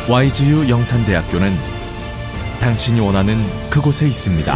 YGU 영산대학교는 당신이 원하는 그곳에 있습니다.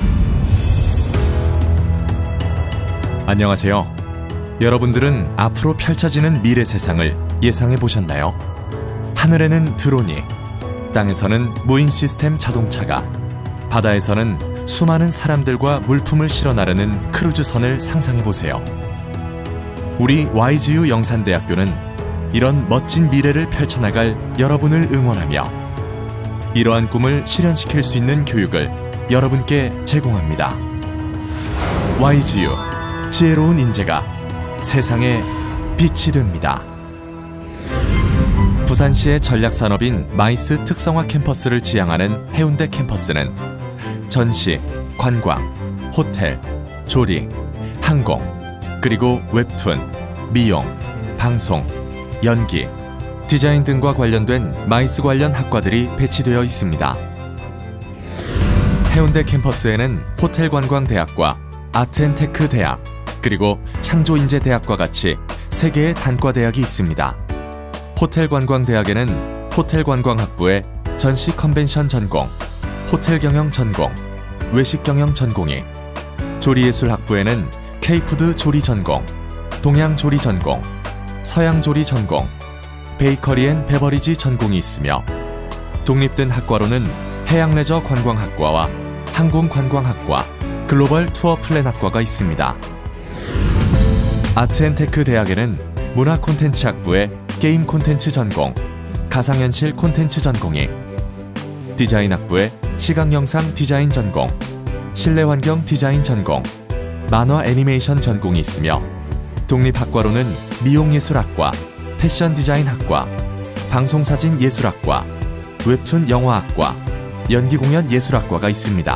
안녕하세요. 여러분들은 앞으로 펼쳐지는 미래 세상을 예상해 보셨나요? 하늘에는 드론이, 땅에서는 무인 시스템 자동차가, 바다에서는 수많은 사람들과 물품을 실어 나르는 크루즈선을 상상해 보세요. 우리 YGU 영산대학교는 이런 멋진 미래를 펼쳐나갈 여러분을 응원하며 이러한 꿈을 실현시킬 수 있는 교육을 여러분께 제공합니다. YGU, 지혜로운 인재가 세상에 빛이 됩니다. 부산시의 전략산업인 마이스 특성화 캠퍼스를 지향하는 해운대 캠퍼스는 전시, 관광, 호텔, 조리, 항공, 그리고 웹툰, 미용, 방송, 연기, 디자인 등과 관련된 마이스 관련 학과들이 배치되어 있습니다. 해운대 캠퍼스에는 호텔관광대학과, 아트앤테크대학, 그리고 창조인재대학과 같이 3개의 단과대학이 있습니다. 호텔관광대학에는 호텔관광학부에 전시 컨벤션 전공, 호텔경영 전공, 외식경영 전공이, 조리예술학부에는 K푸드 조리 전공, 동양조리 전공, 서양조리 전공, 베이커리 앤 베버리지 전공이 있으며 독립된 학과로는 해양레저관광학과와 항공관광학과, 글로벌 투어플랜학과가 있습니다. 아트앤테크 대학에는 문화콘텐츠학부에 게임 콘텐츠 전공, 가상현실 콘텐츠 전공이, 디자인학부에 시각영상 디자인 전공, 실내환경 디자인 전공, 만화 애니메이션 전공이 있으며 독립학과로는 미용예술학과, 패션디자인학과, 방송사진예술학과, 웹툰 영화학과, 연기공연예술학과가 있습니다.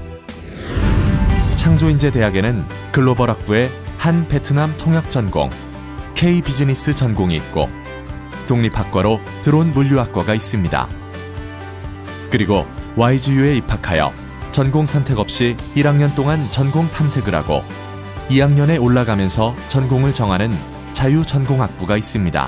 창조인재대학에는 글로벌학부에 한 베트남 통역 전공, K-비즈니스 전공이 있고 독립학과로 드론 물류학과가 있습니다. 그리고 YGU에 입학하여 전공 선택 없이 1학년 동안 전공 탐색을 하고 2학년에 올라가면서 전공을 정하는 자유전공학부가 있습니다.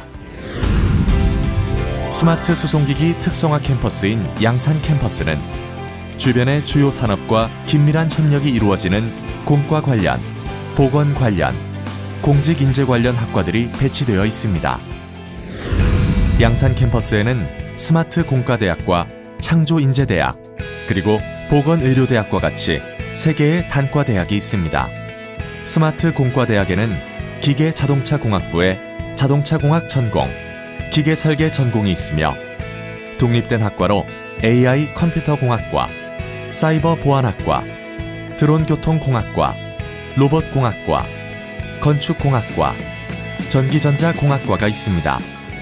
스마트 수송기기 특성화 캠퍼스인 양산 캠퍼스는 주변의 주요 산업과 긴밀한 협력이 이루어지는 공과 관련, 보건 관련, 공직인재 관련 학과들이 배치되어 있습니다. 양산 캠퍼스에는 스마트 공과대학과 창조인재대학, 그리고 보건의료대학과 같이 3개의 단과대학이 있습니다. 스마트 공과대학에는 기계자동차공학부에 자동차공학 전공, 기계설계 전공이 있으며 독립된 학과로 AI 컴퓨터공학과, 사이버보안학과, 드론교통공학과, 로봇공학과, 건축공학과, 전기전자공학과가 있습니다.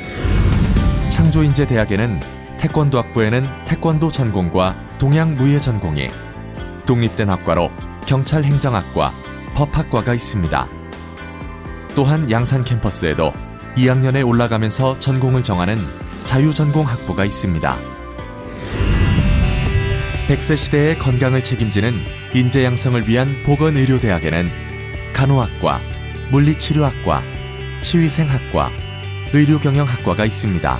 창조인재대학에는 태권도학부에는 태권도 전공과 동양무예 전공이, 독립된 학과로 경찰행정학과, 법학과가 있습니다. 또한 양산 캠퍼스에도 2학년에 올라가면서 전공을 정하는 자유전공학부가 있습니다. 100세 시대의 건강을 책임지는 인재 양성을 위한 보건의료대학에는 간호학과, 물리치료학과, 치위생학과, 의료경영학과가 있습니다.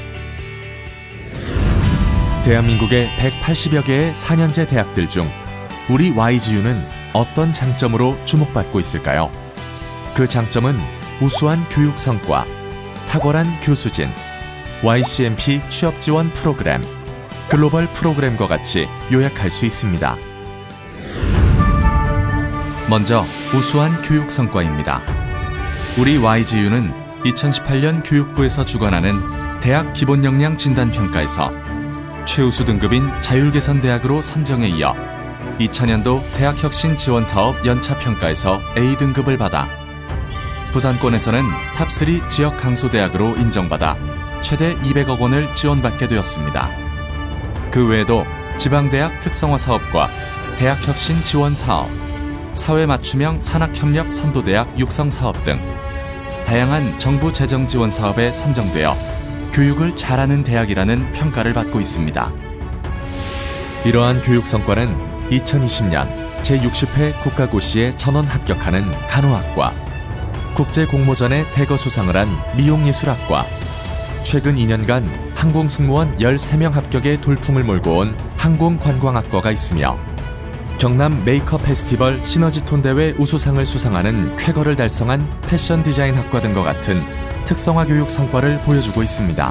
대한민국의 180여 개의 4년제 대학들 중 우리 YGU는 어떤 장점으로 주목받고 있을까요? 그 장점은 우수한 교육 성과, 탁월한 교수진, YCMP 취업 지원 프로그램, 글로벌 프로그램과 같이 요약할 수 있습니다. 먼저 우수한 교육 성과입니다. 우리 YGU는 2018년 교육부에서 주관하는 대학 기본 역량 진단 평가에서 최우수 등급인 자율개선대학으로 선정에 이어 2000년도 대학혁신지원사업 연차평가에서 A등급을 받아 부산권에서는 탑3 지역 강소대학으로 인정받아 최대 200억 원을 지원받게 되었습니다. 그 외에도 지방대학 특성화 사업과 대학혁신 지원 사업, 사회맞춤형 산학협력 선도대학 육성 사업 등 다양한 정부 재정 지원 사업에 선정되어 교육을 잘하는 대학이라는 평가를 받고 있습니다. 이러한 교육 성과는 2020년 제60회 국가고시에 전원 합격하는 간호학과, 국제공모전에 대거 수상을 한 미용예술학과, 최근 2년간 항공승무원 13명 합격의 돌풍을 몰고 온 항공관광학과가 있으며 경남 메이크업 페스티벌 시너지톤 대회 우수상을 수상하는 쾌거를 달성한 패션 디자인 학과 등과 같은 특성화 교육 성과를 보여주고 있습니다.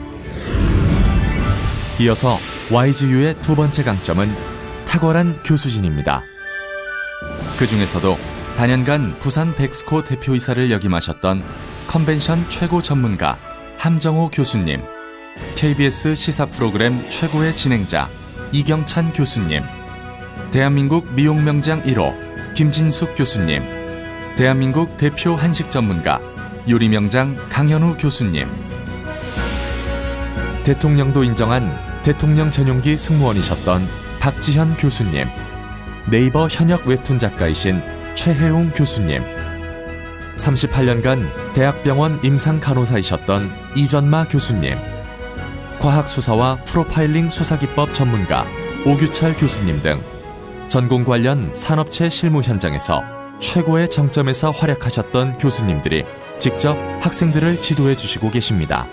이어서 YGU의 두 번째 강점은 탁월한 교수진입니다. 그 중에서도 단연간 부산 백스코 대표이사를 역임하셨던 컨벤션 최고 전문가 함정호 교수님, KBS 시사 프로그램 최고의 진행자 이경찬 교수님, 대한민국 미용명장 1호 김진숙 교수님, 대한민국 대표 한식 전문가 요리명장 강현우 교수님, 대통령도 인정한 대통령 전용기 승무원이셨던 박지현 교수님, 네이버 현역 웹툰 작가이신 최혜웅 교수님, 38년간 대학병원 임상간호사이셨던 이전마 교수님, 과학수사와 프로파일링 수사기법 전문가 오규철 교수님 등 전공 관련 산업체 실무 현장에서 최고의 정점에서 활약하셨던 교수님들이 직접 학생들을 지도해 주시고 계십니다.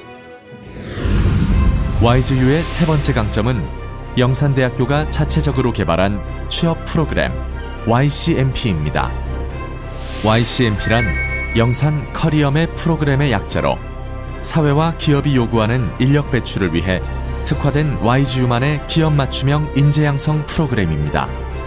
YGU의 세 번째 강점은 영산대학교가 자체적으로 개발한 취업 프로그램 YCMP입니다. YCMP란 영산 커리어맵 프로그램의 약자로 사회와 기업이 요구하는 인력 배출을 위해 특화된 YGU만의 기업 맞춤형 인재 양성 프로그램입니다.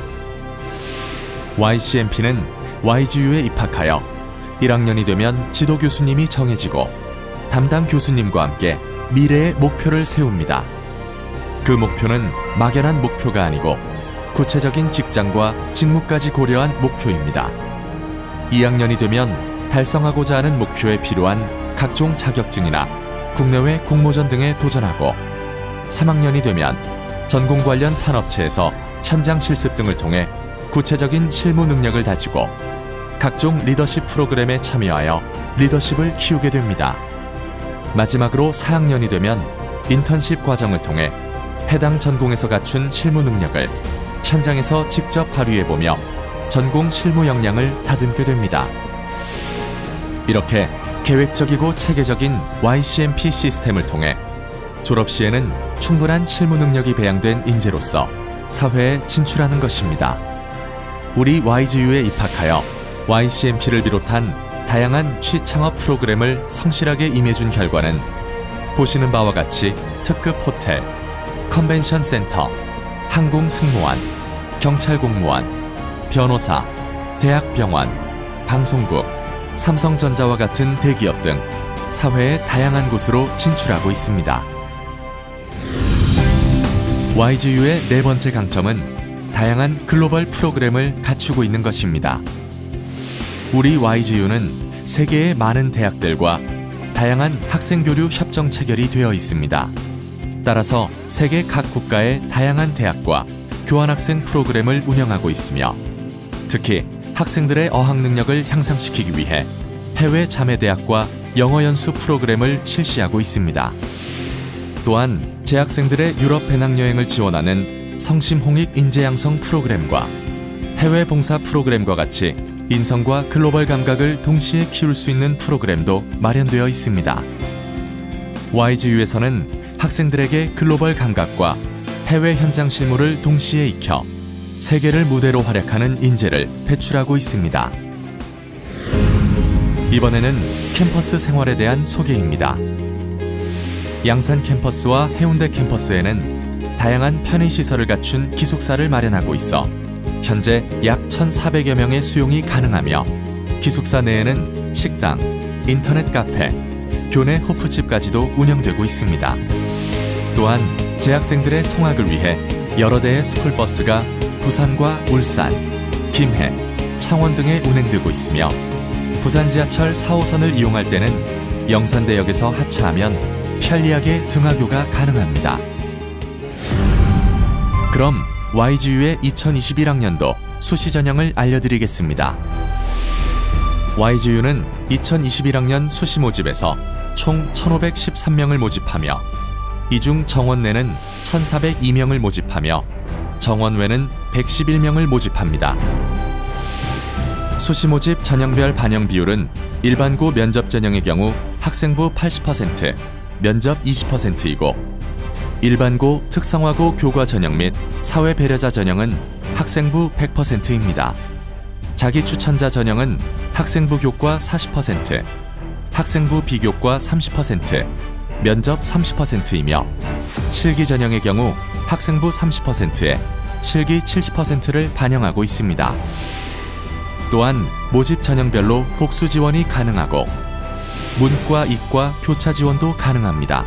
YCMP는 YGU에 입학하여 1학년이 되면 지도 교수님이 정해지고 담당 교수님과 함께 미래의 목표를 세웁니다. 그 목표는 막연한 목표가 아니고 구체적인 직장과 직무까지 고려한 목표입니다. 2학년이 되면 달성하고자 하는 목표에 필요한 각종 자격증이나 국내외 공모전 등에 도전하고 3학년이 되면 전공 관련 산업체에서 현장 실습 등을 통해 구체적인 실무 능력을 다지고 각종 리더십 프로그램에 참여하여 리더십을 키우게 됩니다. 마지막으로 4학년이 되면 인턴십 과정을 통해 해당 전공에서 갖춘 실무 능력을 현장에서 직접 발휘해보며 전공 실무 역량을 다듬게 됩니다. 이렇게 계획적이고 체계적인 YCMP 시스템을 통해 졸업 시에는 충분한 실무 능력이 배양된 인재로서 사회에 진출하는 것입니다. 우리 YGU에 입학하여 YCMP를 비롯한 다양한 취창업 프로그램을 성실하게 임해준 결과는 보시는 바와 같이 특급 호텔, 컨벤션 센터, 항공승무원, 경찰공무원, 변호사, 대학병원, 방송국, 삼성전자와 같은 대기업 등 사회의 다양한 곳으로 진출하고 있습니다. YGU의 네 번째 강점은 다양한 글로벌 프로그램을 갖추고 있는 것입니다. 우리 YGU는 세계의 많은 대학들과 다양한 학생교류 협정 체결이 되어 있습니다. 따라서 세계 각 국가의 다양한 대학과 교환학생 프로그램을 운영하고 있으며 특히 학생들의 어학 능력을 향상시키기 위해 해외 자매대학과 영어 연수 프로그램을 실시하고 있습니다. 또한 재학생들의 유럽 배낭여행을 지원하는 성심홍익 인재양성 프로그램과 해외 봉사 프로그램과 같이 인성과 글로벌 감각을 동시에 키울 수 있는 프로그램도 마련되어 있습니다. YGU에서는 학생들에게 글로벌 감각과 해외 현장 실무를 동시에 익혀 세계를 무대로 활약하는 인재를 배출하고 있습니다. 이번에는 캠퍼스 생활에 대한 소개입니다. 양산 캠퍼스와 해운대 캠퍼스에는 다양한 편의시설을 갖춘 기숙사를 마련하고 있어 현재 약 1,400여 명의 수용이 가능하며 기숙사 내에는 식당, 인터넷 카페, 교내 호프집까지도 운영되고 있습니다. 또한 재학생들의 통학을 위해 여러 대의 스쿨버스가 부산과 울산, 김해, 창원 등에 운행되고 있으며 부산 지하철 4호선을 이용할 때는 영산대역에서 하차하면 편리하게 등하교가 가능합니다. 그럼 YGU의 2021학년도 수시 전형을 알려드리겠습니다. YGU는 2021학년 수시 모집에서 총 1,513명을 모집하며 이 중 정원내는 1,402명을 모집하며 정원외는 111명을 모집합니다. 수시 모집 전형별 반영 비율은 일반고 면접 전형의 경우 학생부 80%, 면접 20%이고 일반고, 특성화고 교과 전형 및 사회 배려자 전형은 학생부 100%입니다. 자기 추천자 전형은 학생부 교과 40%, 학생부 비교과 30%, 면접 30%이며 실기 전형의 경우 학생부 30%에 실기 70%를 반영하고 있습니다. 또한 모집 전형별로 복수 지원이 가능하고 문과, 이과, 교차 지원도 가능합니다.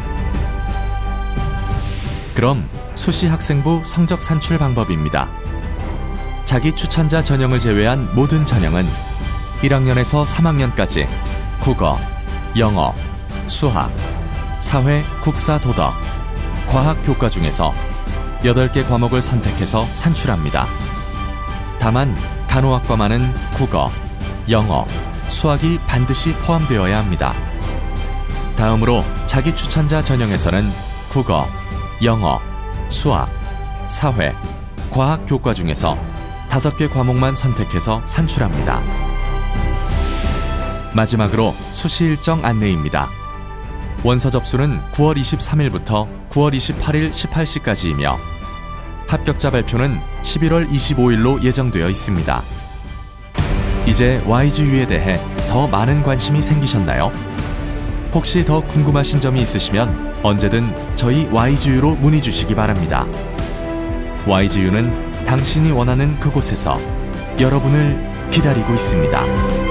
그럼 수시 학생부 성적 산출 방법입니다. 자기 추천자 전형을 제외한 모든 전형은 1학년에서 3학년까지 국어, 영어, 수학, 사회, 국사, 도덕, 과학 교과 중에서 8개 과목을 선택해서 산출합니다. 다만 간호학과만은 국어, 영어, 수학이 반드시 포함되어야 합니다. 다음으로 자기 추천자 전형에서는 국어, 영어, 수학, 사회, 과학 교과 중에서 5개 과목만 선택해서 산출합니다. 마지막으로 수시 일정 안내입니다. 원서 접수는 9월 23일부터 9월 28일 18시까지이며 합격자 발표는 11월 25일로 예정되어 있습니다. 이제 YGU에 대해 더 많은 관심이 생기셨나요? 혹시 더 궁금하신 점이 있으시면 언제든 저희 YGU로 문의 주시기 바랍니다. YGU는 당신이 원하는 그곳에서 여러분을 기다리고 있습니다.